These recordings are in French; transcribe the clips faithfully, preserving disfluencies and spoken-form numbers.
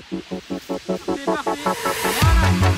C'est parti. Voilà.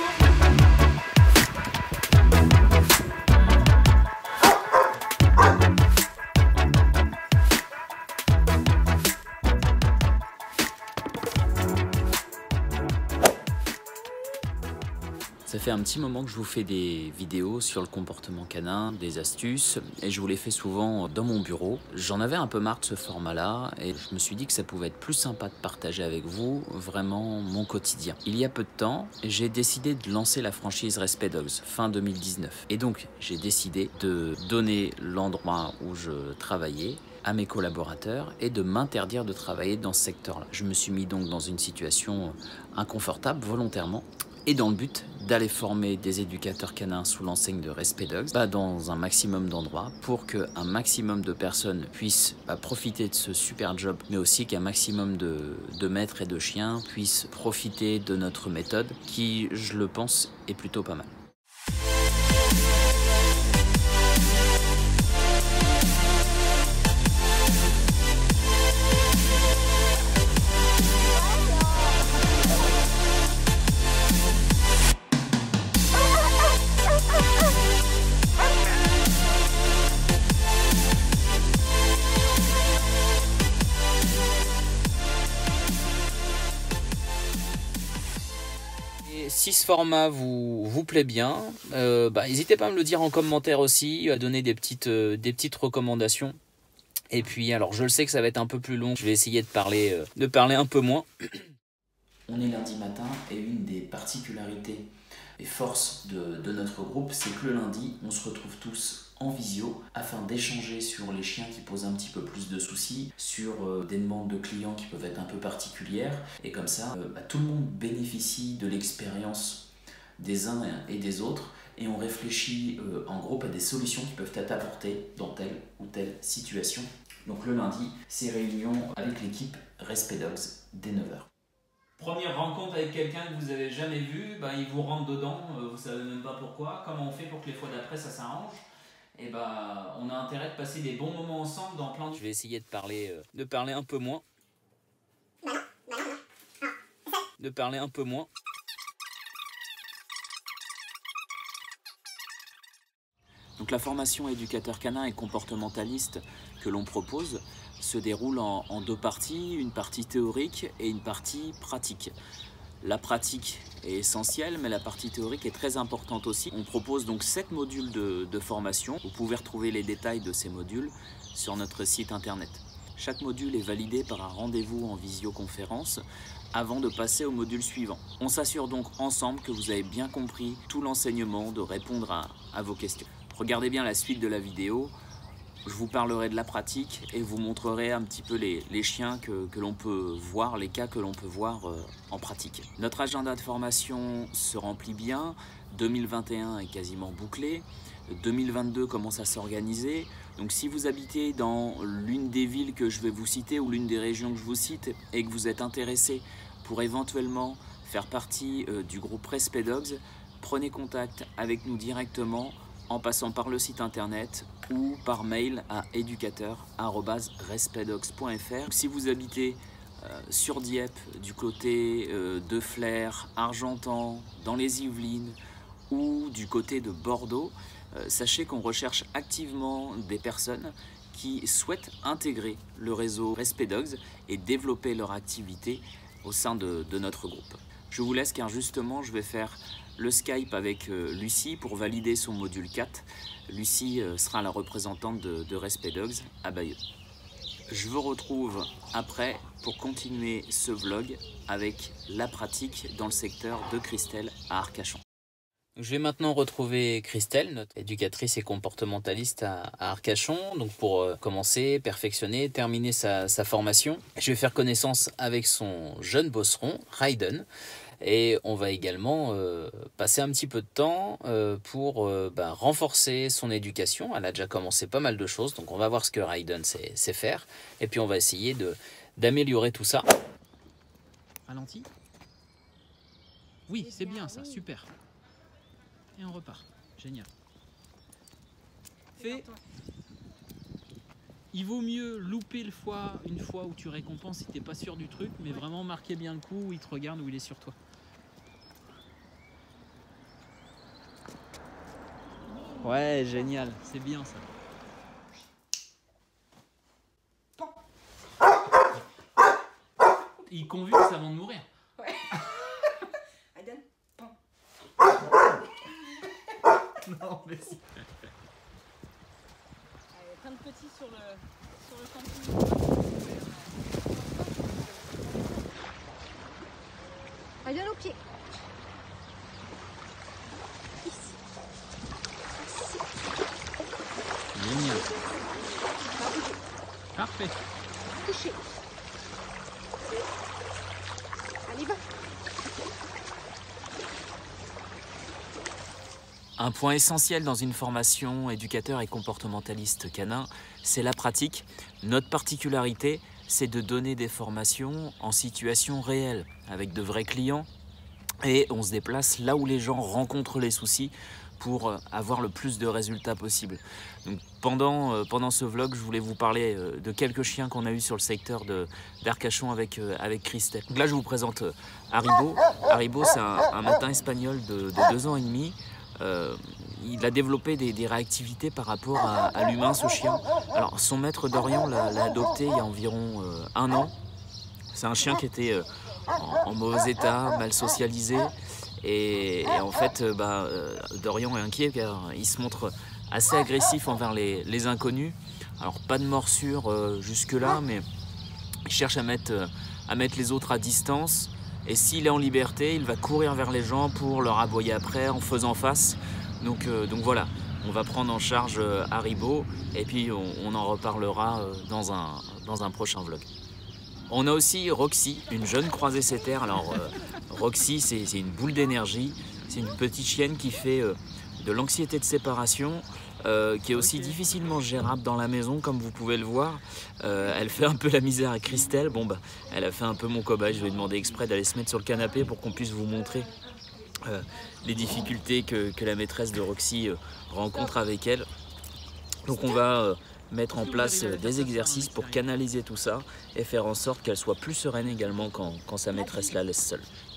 Ça fait un petit moment que je vous fais des vidéos sur le comportement canin, des astuces, et je vous les fais souvent dans mon bureau. J'en avais un peu marre de ce format-là, et je me suis dit que ça pouvait être plus sympa de partager avec vous vraiment mon quotidien. Il y a peu de temps, j'ai décidé de lancer la franchise Respect Dogs, fin deux mille dix-neuf. Et donc, j'ai décidé de donner l'endroit où je travaillais à mes collaborateurs et de m'interdire de travailler dans ce secteur-là. Je me suis mis donc dans une situation inconfortable volontairement, et dans le but d'aller former des éducateurs canins sous l'enseigne de Respect Dogs bah, dans un maximum d'endroits pour qu'un maximum de personnes puissent bah, profiter de ce super job, mais aussi qu'un maximum de, de maîtres et de chiens puissent profiter de notre méthode qui, je le pense, est plutôt pas mal. Si ce format vous, vous plaît bien, euh, bah, n'hésitez pas à me le dire en commentaire aussi, à donner des petites, euh, des petites recommandations. Et puis, alors je le sais que ça va être un peu plus long, je vais essayer de parler, euh, de parler un peu moins. On est lundi matin et une des particularités et forces de, de notre groupe, c'est que le lundi, on se retrouve tous en visio afin d'échanger sur les chiens qui posent un petit peu plus de soucis, sur euh, des demandes de clients qui peuvent être un peu particulières, et comme ça euh, bah, tout le monde bénéficie de l'expérience des uns et des autres, et on réfléchit euh, en groupe à des solutions qui peuvent être apportées dans telle ou telle situation. Donc le lundi, c'est réunion avec l'équipe Respect Dogs dès neuf heures. Première rencontre avec quelqu'un que vous n'avez jamais vu, ben, il vous rentre dedans, euh, vous ne savez même pas pourquoi. Comment on fait pour que les fois d'après ça s'arrange? Et bah, on a intérêt de passer des bons moments ensemble dans plein de... Je vais essayer de parler, euh, de parler un peu moins. De parler un peu moins. Donc la formation éducateur canin et comportementaliste que l'on propose se déroule en, en deux parties, une partie théorique et une partie pratique. La pratique est essentielle, mais la partie théorique est très importante aussi. On propose donc sept modules de, de formation. Vous pouvez retrouver les détails de ces modules sur notre site internet. Chaque module est validé par un rendez-vous en visioconférence avant de passer au module suivant. On s'assure donc ensemble que vous avez bien compris tout l'enseignement, de répondre à, à vos questions. Regardez bien la suite de la vidéo. Je vous parlerai de la pratique et vous montrerai un petit peu les, les chiens que, que l'on peut voir, les cas que l'on peut voir euh, en pratique. Notre agenda de formation se remplit bien. deux mille vingt et un est quasiment bouclé. deux mille vingt-deux commence à s'organiser. Donc si vous habitez dans l'une des villes que je vais vous citer ou l'une des régions que je vous cite et que vous êtes intéressé pour éventuellement faire partie euh, du groupe Respect Dogs, prenez contact avec nous directement en passant par le site internet ou par mail à éducateur arobase respect dogs point f r. Si vous habitez euh, sur Dieppe, du côté euh, de Flers, Argentan, dans les Yvelines ou du côté de Bordeaux, euh, sachez qu'on recherche activement des personnes qui souhaitent intégrer le réseau Respect Dogs et développer leur activité au sein de, de notre groupe. Je vous laisse car justement je vais faire le Skype avec euh, Lucie pour valider son module quatre. Lucie euh, sera la représentante de, de Respect Dogs à Bayeux. Je vous retrouve après pour continuer ce vlog avec la pratique dans le secteur de Christelle à Arcachon. Je vais maintenant retrouver Christelle, notre éducatrice et comportementaliste à, à Arcachon, donc pour euh, commencer, perfectionner, terminer sa, sa formation. Je vais faire connaissance avec son jeune bosseron, Raiden. Et on va également euh, passer un petit peu de temps euh, pour euh, bah, renforcer son éducation. Elle a déjà commencé pas mal de choses, donc on va voir ce que Raiden sait, sait faire. Et puis on va essayer de, d'améliorer tout ça. Ralenti. Oui, c'est bien ça, super. Et on repart. Génial. Fais. il vaut mieux louper le fois une fois où tu récompenses si t'es pas sûr du truc, mais vraiment marquer bien le coup où il te regarde, où il est sur toi. Ouais, génial, c'est bien ça. Il convulse avant de mourir. Ouais. Aiden, pan. Non, mais si. Plein de petits sur le, sur le camping. Aiden au pied. Ici. Ici. Génial. Parfait. Couché. Allez, va. Un point essentiel dans une formation éducateur et comportementaliste canin, c'est la pratique. Notre particularité, c'est de donner des formations en situation réelle, avec de vrais clients, et on se déplace là où les gens rencontrent les soucis pour avoir le plus de résultats possible. Donc pendant, euh, pendant ce vlog, je voulais vous parler euh, de quelques chiens qu'on a eu sur le secteur d'Arcachon avec, euh, avec Christelle. Donc là, je vous présente euh, Haribo. Haribo, c'est un, un matin espagnol de, de deux ans et demi. Euh, il a développé des, des réactivités par rapport à, à l'humain, ce chien. Alors, son maître Dorian l'a adopté il y a environ euh, un an. C'est un chien qui était euh, en, en mauvais état, mal socialisé. Et, et en fait, euh, bah, euh, Dorian est inquiet car il se montre assez agressif envers les, les inconnus. Alors, pas de morsure euh, jusque-là, mais il cherche à mettre, euh, à mettre les autres à distance. Et s'il est en liberté, il va courir vers les gens pour leur aboyer après en faisant face. Donc, euh, donc voilà, on va prendre en charge euh, Haribo et puis on, on en reparlera euh, dans, un, dans un prochain vlog. On a aussi Roxy, une jeune croisée setter. Alors euh, Roxy, c'est une boule d'énergie. C'est une petite chienne qui fait euh, de l'anxiété de séparation, euh, qui est aussi okay. difficilement gérable dans la maison, comme vous pouvez le voir. Euh, elle fait un peu la misère à Christelle. Bon, bah, elle a fait un peu mon cobaye. Je lui ai demandé exprès d'aller se mettre sur le canapé pour qu'on puisse vous montrer euh, les difficultés que, que la maîtresse de Roxy euh, rencontre avec elle. Donc on va euh, mettre en place euh, des exercices pour canaliser tout ça et faire en sorte qu'elle soit plus sereine également quand, quand sa maîtresse la laisse seule.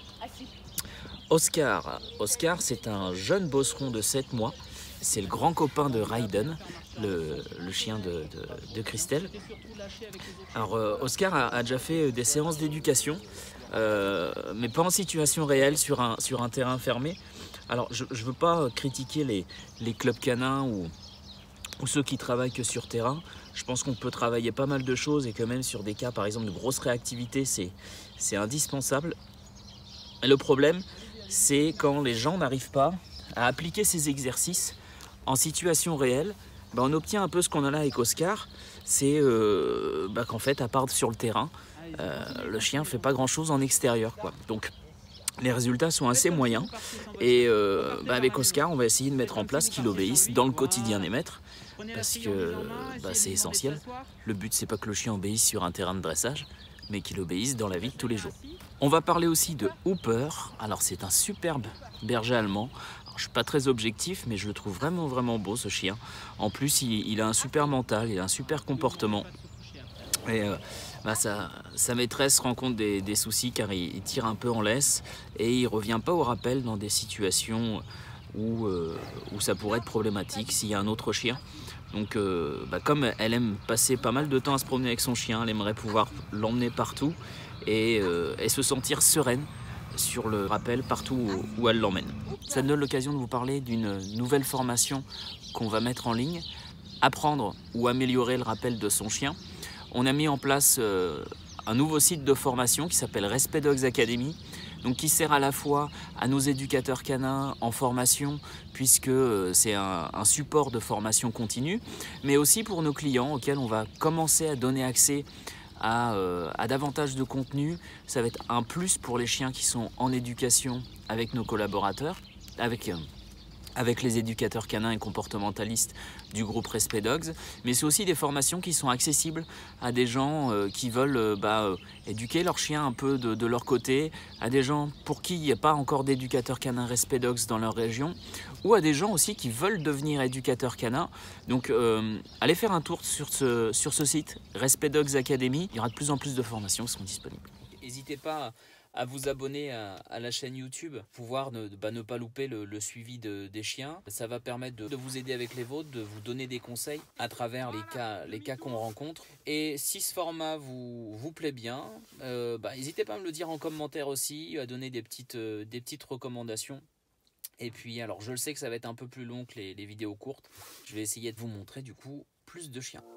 Oscar, Oscar c'est un jeune bosseron de sept mois. C'est le grand copain de Raiden, le, le chien de, de, de Christelle. Alors euh, Oscar a, a déjà fait des séances d'éducation, euh, mais pas en situation réelle sur un, sur un terrain fermé. Alors je ne veux pas critiquer les, les clubs canins ou, ou ceux qui travaillent que sur terrain. Je pense qu'on peut travailler pas mal de choses et que même sur des cas par exemple de grosse réactivité, c'est indispensable. Et le problème, c'est quand les gens n'arrivent pas à appliquer ces exercices en situation réelle, bah on obtient un peu ce qu'on a là avec Oscar, c'est euh, bah qu'en fait, à part sur le terrain, euh, le chien ne fait pas grand-chose en extérieur, quoi. Donc, les résultats sont assez moyens. Et euh, bah avec Oscar, on va essayer de mettre en place qu'il obéisse dans le quotidien des maîtres, parce que bah, c'est essentiel. Le but, c'est pas que le chien obéisse sur un terrain de dressage, mais qu'il obéisse dans la vie de tous les jours. On va parler aussi de Hooper. Alors, c'est un superbe berger allemand. Je ne suis pas très objectif, mais je le trouve vraiment, vraiment beau, ce chien. En plus, il, il a un super mental, il a un super comportement. Et euh, bah, sa, sa maîtresse rencontre des, des soucis car il, il tire un peu en laisse et il ne revient pas au rappel dans des situations où, euh, où ça pourrait être problématique s'il y a un autre chien. Donc, euh, bah, comme elle aime passer pas mal de temps à se promener avec son chien, elle aimerait pouvoir l'emmener partout et, euh, et se sentir sereine sur le rappel partout où, où elle l'emmène. Ça me donne l'occasion de vous parler d'une nouvelle formation qu'on va mettre en ligne, apprendre ou améliorer le rappel de son chien. On a mis en place euh, un nouveau site de formation qui s'appelle Respect Dogs Academy, donc qui sert à la fois à nos éducateurs canins en formation, puisque euh, c'est un, un support de formation continue, mais aussi pour nos clients auxquels on va commencer à donner accès À, euh, à davantage de contenu. Ça va être un plus pour les chiens qui sont en éducation avec nos collaborateurs, avec, euh, avec les éducateurs canins et comportementalistes du groupe Respect Dogs, mais c'est aussi des formations qui sont accessibles à des gens euh, qui veulent euh, bah, euh, éduquer leurs chiens un peu de, de leur côté, à des gens pour qui il n'y a pas encore d'éducateurs canins Respect Dogs dans leur région, ou à des gens aussi qui veulent devenir éducateurs canins. Donc euh, allez faire un tour sur ce, sur ce site, Respect Dogs Academy, il y aura de plus en plus de formations qui seront disponibles. N'hésitez pas à vous abonner à, à la chaîne YouTube pour pouvoir ne, bah, ne pas louper le, le suivi de, des chiens. Ça va permettre de, de vous aider avec les vôtres, de vous donner des conseils à travers les cas, les cas qu'on rencontre. Et si ce format vous, vous plaît bien, euh, bah, n'hésitez pas à me le dire en commentaire aussi, à donner des petites, euh, des petites recommandations. Et puis alors je le sais que ça va être un peu plus long que les, les vidéos courtes. Je vais essayer de vous montrer du coup plus de chiens.